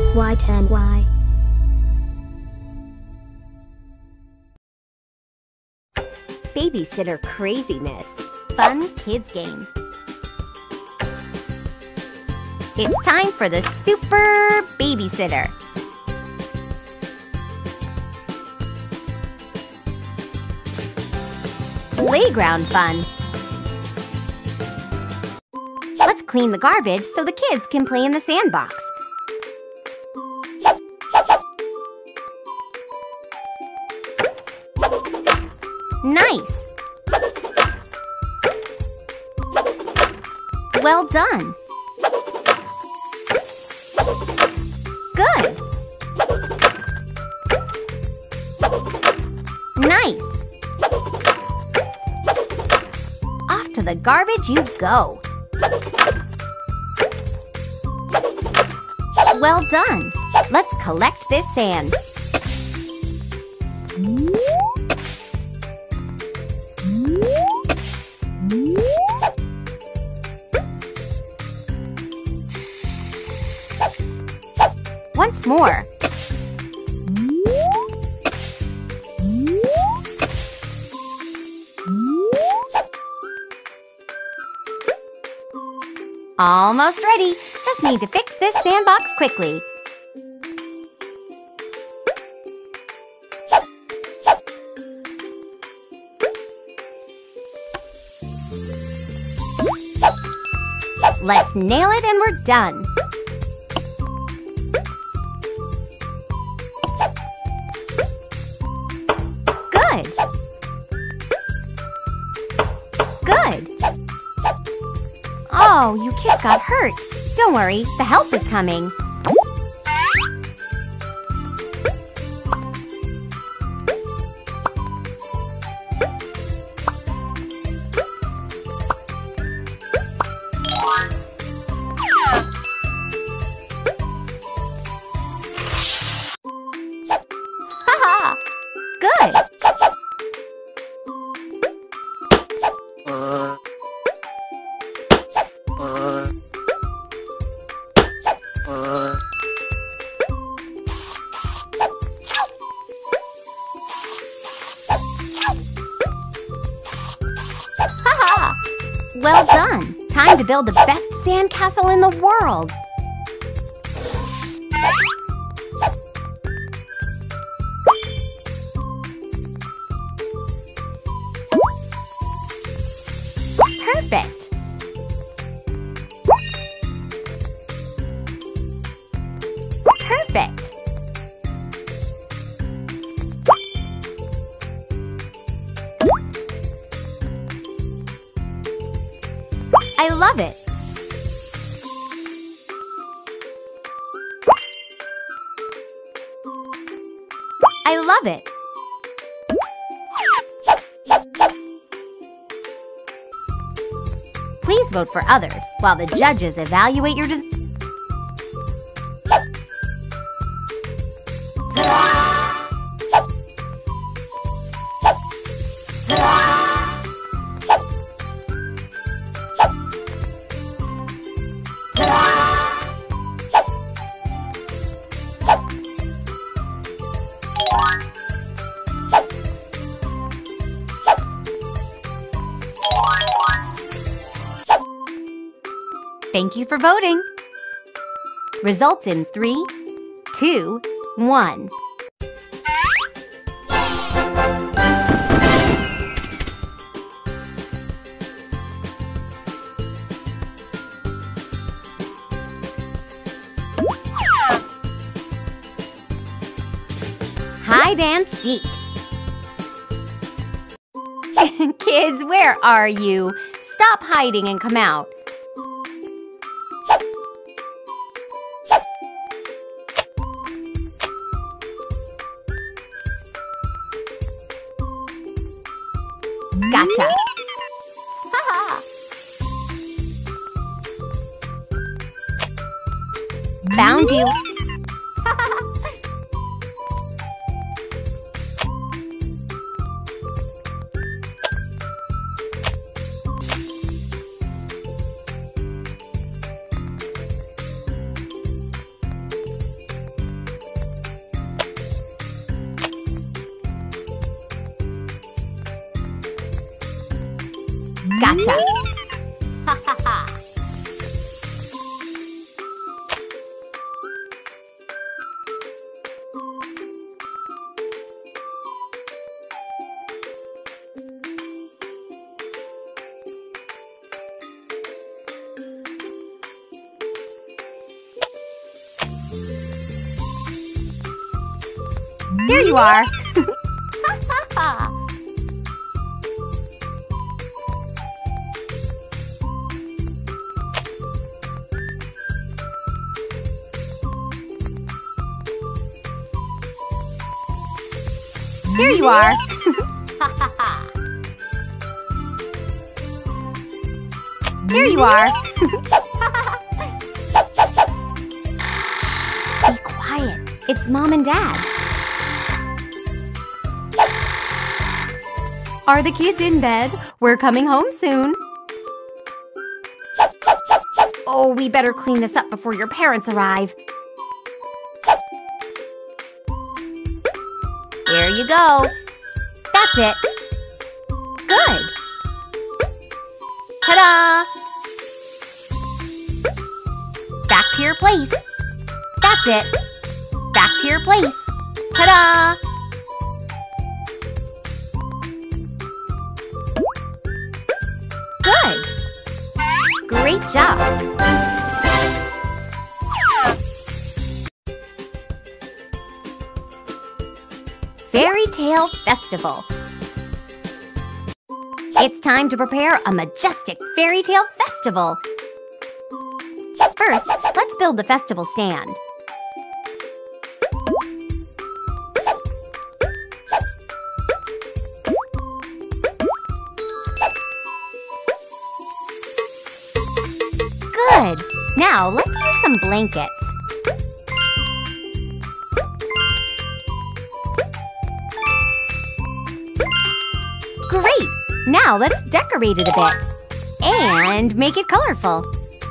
Y10Y. Babysitter craziness. Fun kids game. It's time for the Super Babysitter. Playground fun. Let's clean the garbage so the kids can play in the sandbox. Nice! Well done! Good! Nice! Off to the garbage you go! Well done! Let's collect this sand. Once more. Almost ready. Just need to fix this sandbox quickly. Let's nail it and we're done. Good. Good. Oh, you kids got hurt. Don't worry, the help is coming. Haha! Good! Haha! Well done! Time to build the best sandcastle in the world! Perfect! Perfect! I love it! I love it! Please vote for others while the judges evaluate your design. Thank you for voting. Results in 3, 2, 1. Hide and seek. Kids, where are you? Stop hiding and come out. Gotcha. Haha. Found you. gotcha! Ha ha ha! There you are! There you are! There you are! Be quiet. It's Mom and Dad. Are the kids in bed? We're coming home soon. Oh, we better clean this up before your parents arrive. There you go. That's it. Good. Ta-da! Back to your place. That's it. Back to your place. Ta-da! Good. Great job. Fairy Tale Festival. It's time to prepare a majestic fairy tale festival. First, let's build the festival stand. Good! Now, let's use some blankets. Great! Now let's decorate it a bit. And make it colorful.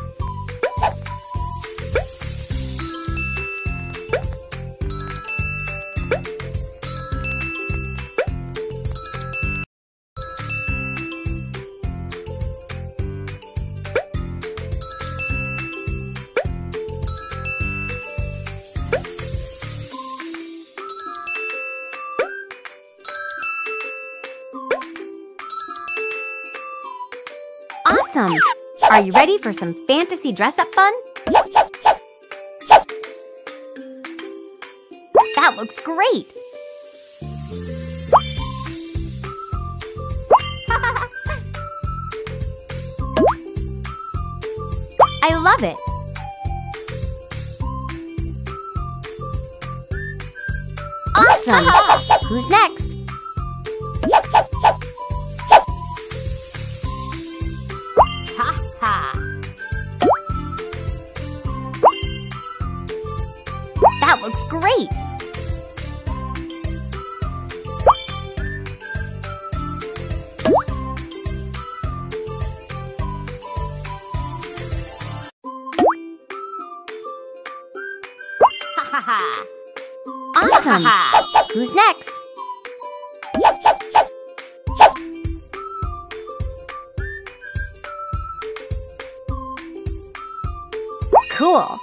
Awesome! Are you ready for some fantasy dress-up fun? That looks great! I love it! Awesome! Who's next? That looks great! Awesome! Who's next? Cool!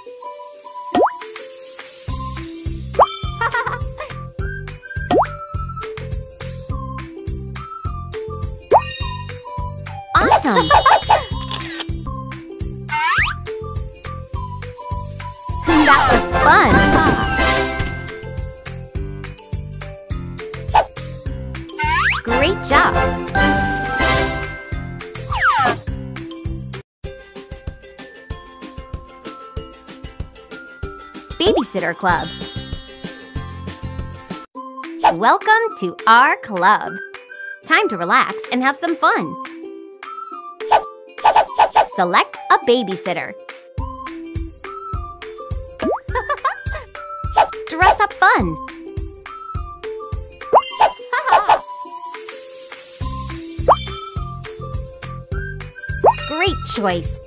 Awesome! That was fun! Great job! Babysitter Club. Welcome to our club. Time to relax and have some fun. Select a babysitter. Dress up fun. Great choice.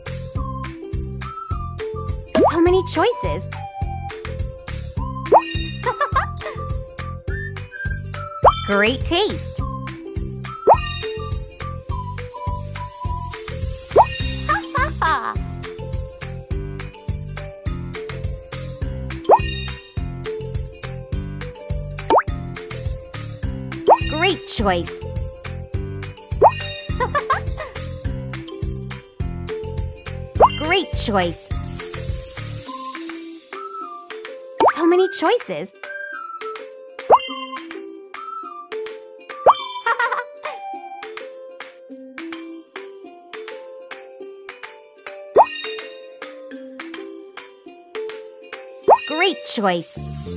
So many choices. Great taste. choice. Great choice. So many choices. Great choice.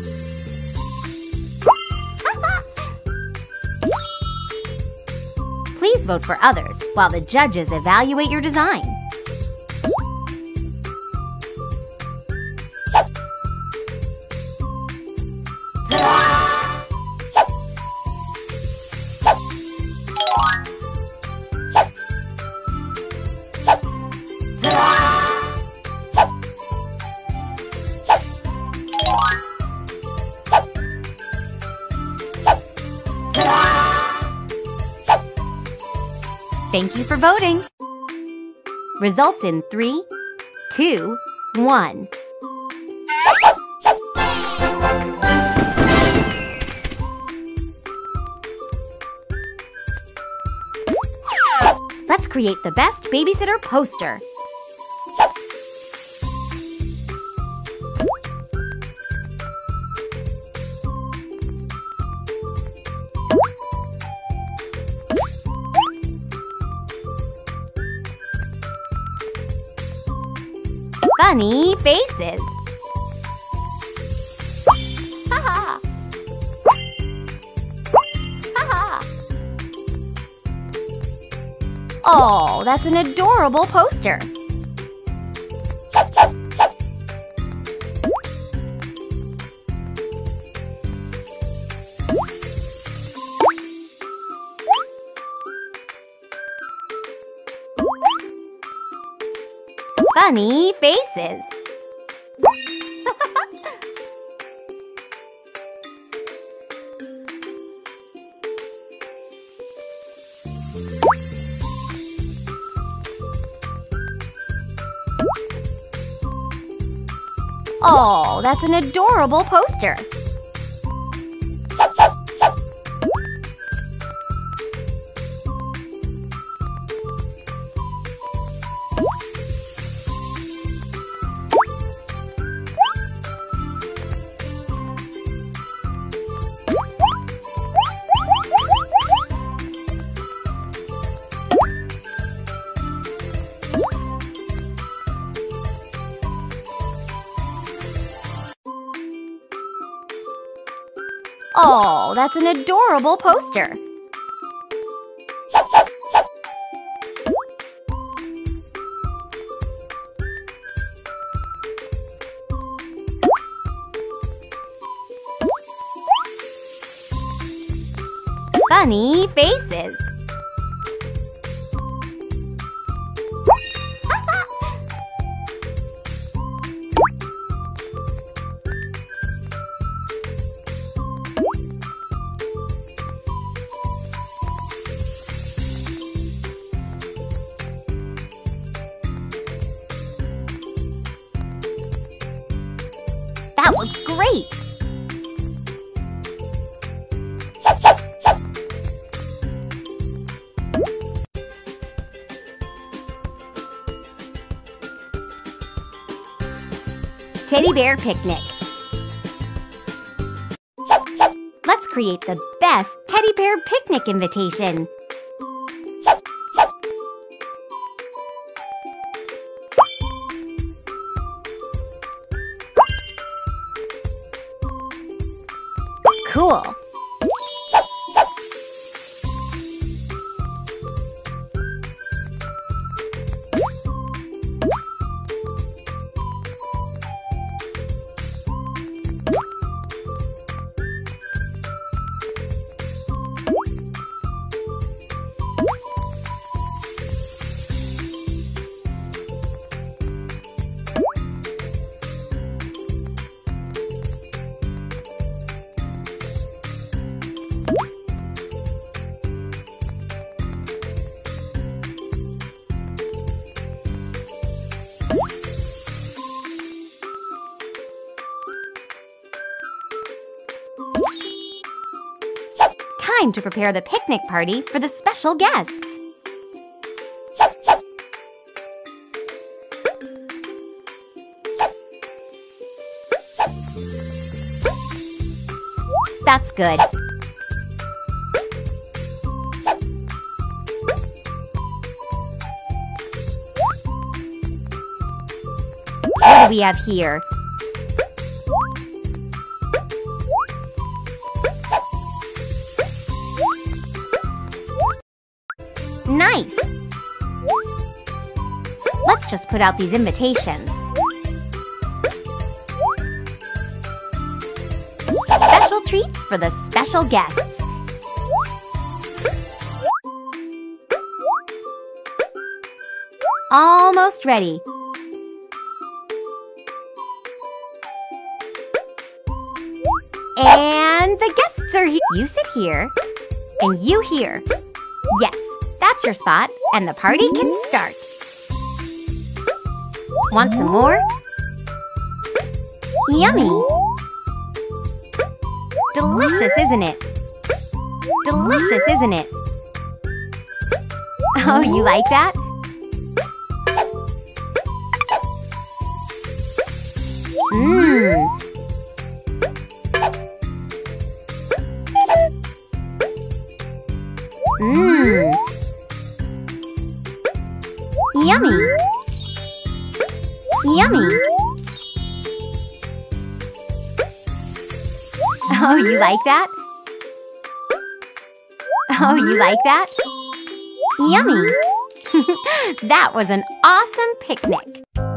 Please vote for others while the judges evaluate your design. Thank you for voting. Results in 3, 2, 1. Let's create the best babysitter poster. Funny faces. Ha ha. Oh, that's an adorable poster. Funny faces. Oh, that's an adorable poster. Oh, that's an adorable poster. Funny faces. That looks great! Teddy Bear Picnic. Let's create the best Teddy Bear Picnic invitation. Cool! time to prepare the picnic party for the special guests. That's good. What do we have here? Nice! Let's just put out these invitations. Special treats for the special guests. Almost ready. And the guests are here. You sit here, and you here. Yes, that's your spot, and the party can start. Want some more? Yummy! Delicious, isn't it? Delicious, isn't it? Oh, you like that? Mmm! Mmm! Yummy! Yummy! Oh, you like that? Oh, you like that? Yummy! That was an awesome picnic!